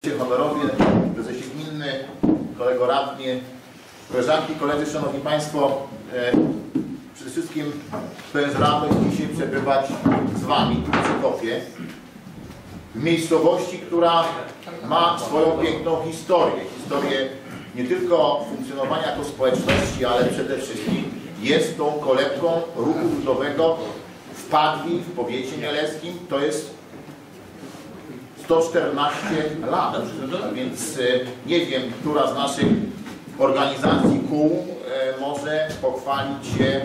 Honorowie, prezesie gminny, kolego radny, koleżanki, koledzy, szanowni państwo, przede wszystkim to jest radość dzisiaj przebywać z wami w Przekopie, w miejscowości, która ma swoją piękną historię. Historię nie tylko funkcjonowania jako społeczności, ale przede wszystkim jest tą kolebką ruchu ludowego w Padwi, w powiecie mieleckim. To jest 114 lat, więc nie wiem, która z naszych organizacji kół może pochwalić się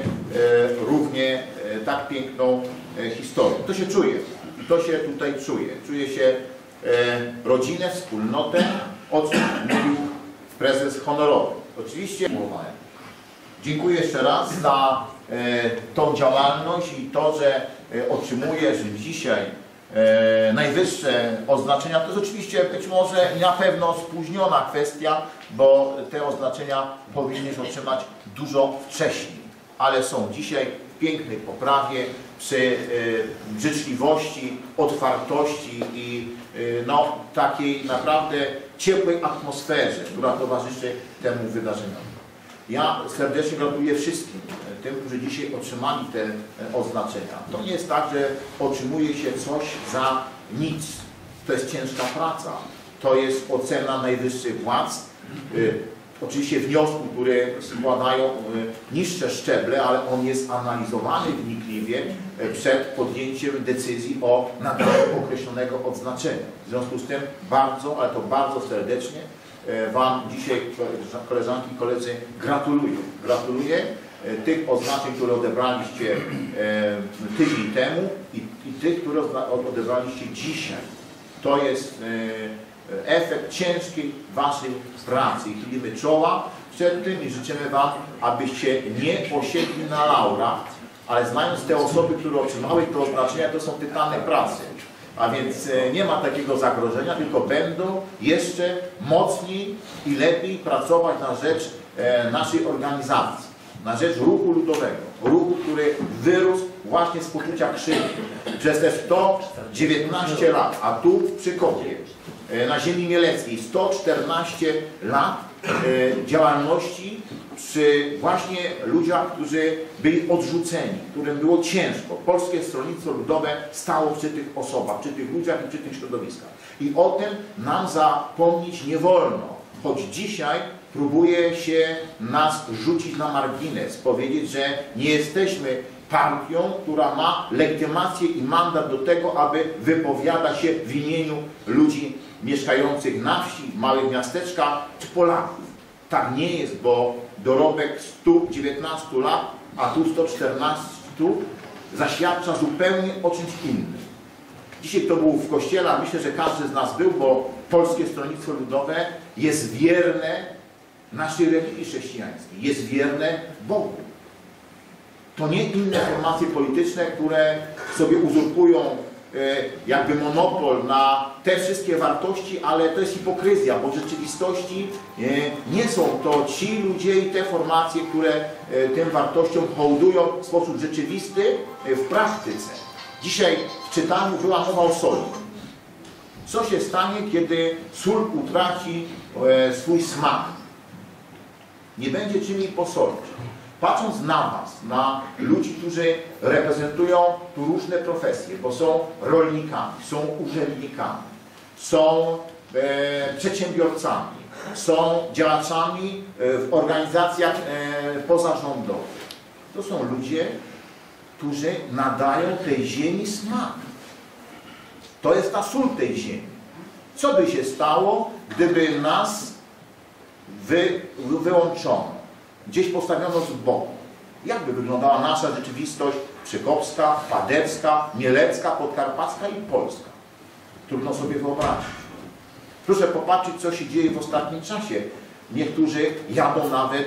równie tak piękną historią. To się czuje, to się tutaj czuje. Czuje się rodzinę, wspólnotę, o czym mówił prezes honorowy. Oczywiście dziękuję jeszcze raz za tą działalność i to, że otrzymujesz dzisiaj najwyższe oznaczenia. To jest oczywiście być może na pewno spóźniona kwestia, bo te oznaczenia powinieneś otrzymać dużo wcześniej, ale są dzisiaj w pięknej poprawie, przy życzliwości, otwartości i no, takiej naprawdę ciepłej atmosferze, która towarzyszy temu wydarzeniom. Ja serdecznie gratuluję wszystkim tym, którzy dzisiaj otrzymali te oznaczenia. To nie jest tak, że otrzymuje się coś za nic. To jest ciężka praca. To jest ocena najwyższych władz. Oczywiście wniosku, które składają niższe szczeble, ale on jest analizowany wnikliwie przed podjęciem decyzji o nadaniu określonego odznaczenia. W związku z tym bardzo, ale to bardzo serdecznie wam dzisiaj, koleżanki i koledzy, gratuluję. Gratuluję tych oznaczeń, które odebraliście tydzień temu i tych, które odebraliście dzisiaj. To jest efekt ciężkiej waszej pracy i chylimy czoła przed tym i życzymy wam, abyście nie osiedli na laurach, ale znając te osoby, które otrzymały te oznaczenia, to są tytany pracy. A więc nie ma takiego zagrożenia, tylko będą jeszcze mocniej i lepiej pracować na rzecz naszej organizacji, na rzecz ruchu ludowego. Ruchu, który wyrósł właśnie z poczucia krzywdy. Przez te 119 lat, a tu w Przekopie, na ziemi mieleckiej, 114 lat działalności przy właśnie ludziach, którzy byli odrzuceni, którym było ciężko. Polskie Stronnictwo Ludowe stało przy tych osobach, przy tych ludziach i przy tych środowiskach. I o tym nam zapomnieć nie wolno, choć dzisiaj próbuje się nas rzucić na margines, powiedzieć, że nie jesteśmy partią, która ma legitymację i mandat do tego, aby wypowiadać się w imieniu ludzi mieszkających na wsi, w małych miasteczkach czy Polaków. Tak nie jest, bo dorobek 119 lat, a tu 114 zaświadcza zupełnie o czymś innym. Dzisiaj kto był w kościele, a myślę, że każdy z nas był, bo Polskie Stronnictwo Ludowe jest wierne naszej religii chrześcijańskiej, jest wierne Bogu. To nie inne formacje polityczne, które sobie uzurpują jakby monopol na te wszystkie wartości, ale to jest hipokryzja, bo w rzeczywistości nie są to ci ludzie i te formacje, które tym wartościom hołdują w sposób rzeczywisty w praktyce. Dzisiaj w czytaniu była mowa o soli. Co się stanie, kiedy sól utraci swój smak? Nie będzie czym jej posolić. Patrząc na was, na ludzi, którzy reprezentują tu różne profesje, bo są rolnikami, są urzędnikami, są przedsiębiorcami, są działaczami w organizacjach pozarządowych. To są ludzie, którzy nadają tej ziemi smak. To jest ta sól tej ziemi. Co by się stało, gdyby nas wyłączono? Gdzieś postawiono z boku. Jak by wyglądała nasza rzeczywistość przekopska, padewska, mielecka, podkarpacka i polska? Trudno sobie wyobrazić. Proszę popatrzeć, co się dzieje w ostatnim czasie. Niektórzy jadą nawet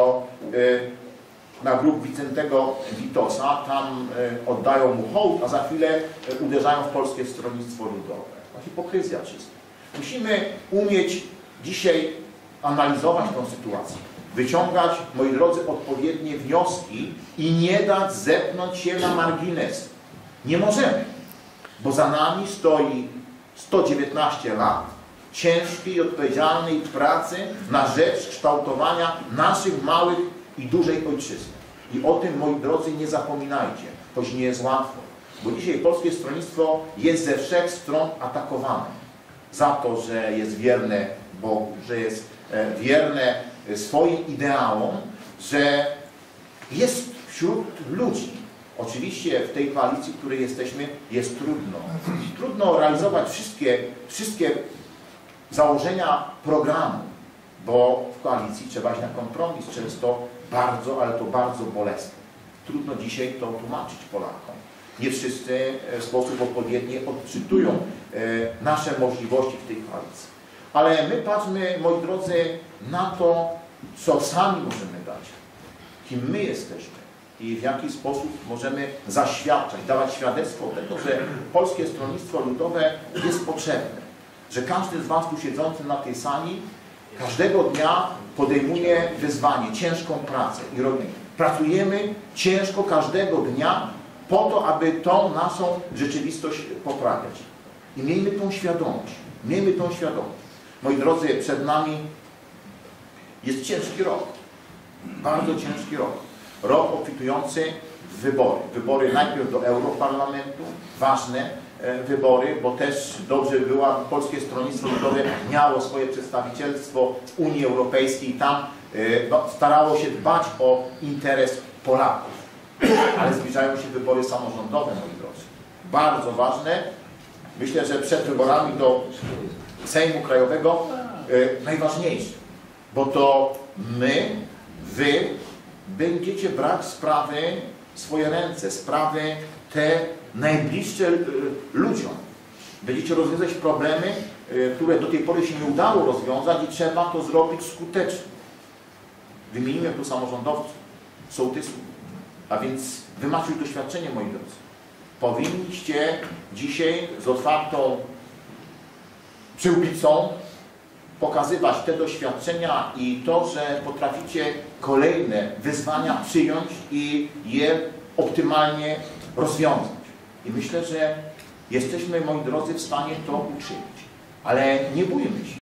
na grób Wicentego Witosa, tam oddają mu hołd, a za chwilę uderzają w Polskie Stronnictwo Ludowe. To hipokryzja czysta. Musimy umieć dzisiaj analizować tę sytuację. Wyciągać, moi drodzy, odpowiednie wnioski i nie dać zepchnąć się na margines. Nie możemy, bo za nami stoi 119 lat ciężkiej i odpowiedzialnej pracy na rzecz kształtowania naszych małych i dużej ojczyzny. I o tym, moi drodzy, nie zapominajcie, choć nie jest łatwo. Bo dzisiaj Polskie Stronnictwo jest ze wszech stron atakowane za to, że jest wierne Bogu, że jest wierne swoim ideałom, że jest wśród ludzi. Oczywiście w tej koalicji, w której jesteśmy, jest trudno. Trudno realizować wszystkie założenia programu, bo w koalicji trzeba iść na kompromis, często bardzo, ale to bardzo bolesne. Trudno dzisiaj to tłumaczyć Polakom. Nie wszyscy w sposób odpowiedni odczytują nasze możliwości w tej koalicji. Ale my patrzmy, moi drodzy, na to, co sami możemy dać, kim my jesteśmy i w jaki sposób możemy zaświadczać, dawać świadectwo tego, że Polskie Stronnictwo Ludowe jest potrzebne, że każdy z Was tu siedzący na tej sali każdego dnia podejmuje wyzwanie, ciężką pracę i robimy. Pracujemy ciężko każdego dnia po to, aby tą naszą rzeczywistość poprawiać. I miejmy tą świadomość. Miejmy tą świadomość. Moi drodzy, przed nami jest ciężki rok. Bardzo ciężki rok. Rok obfitujący w wybory. Wybory najpierw do Europarlamentu, ważne wybory, bo też dobrze było, Polskie Stronnictwo Ludowe miało swoje przedstawicielstwo w Unii Europejskiej i tam starało się dbać o interes Polaków. Ale zbliżają się wybory samorządowe, moi drodzy. Bardzo ważne. Myślę, że przed wyborami do Sejmu Krajowego najważniejsze, bo to my, wy będziecie brać sprawy w swoje ręce, sprawy te najbliższe ludziom. Będziecie rozwiązać problemy, które do tej pory się nie udało rozwiązać i trzeba to zrobić skutecznie. Wymienimy tu samorządowców, sołtysów, a więc wy macie już doświadczenie, moi drodzy. Powinniście dzisiaj z otwartą przyłbicą pokazywać te doświadczenia i to, że potraficie kolejne wyzwania przyjąć i je optymalnie rozwiązać. I myślę, że jesteśmy, moi drodzy, w stanie to uczynić. Ale nie bójmy się.